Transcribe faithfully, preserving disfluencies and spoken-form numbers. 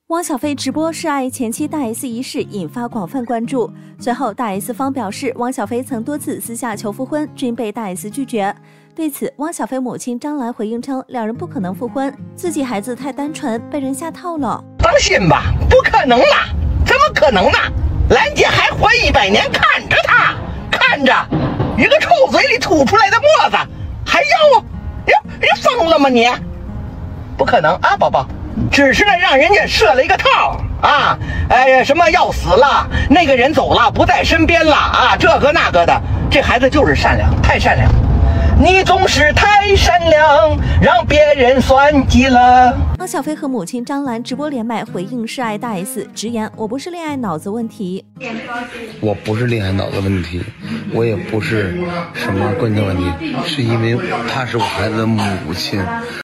汪小菲直播示爱前妻大 S 一事引发广泛关注。随后，大 S 方表示，汪小菲曾多次私下求复婚，均被大 S 拒绝。对此，汪小菲母亲张兰回应称，两人不可能复婚，自己孩子太单纯，被人下套了。 放心吧，不可能啦，怎么可能呢？兰姐还活一百年，看着他，看着一个臭嘴里吐出来的沫子，还要你你疯了吗你？不可能啊，宝宝。只是呢，让人家设了一个套啊，哎，什么要死了，那个人走了，不在身边了啊，这个那个的，这孩子就是善良，太善良，你总是太善良，让别人算计了。 汪小菲和母亲张兰直播连麦回应示爱大 S， 直言我不是恋爱脑子问题， 我不是恋爱脑子问题，我也不是什么关键问题，是因为她是我孩子的母亲。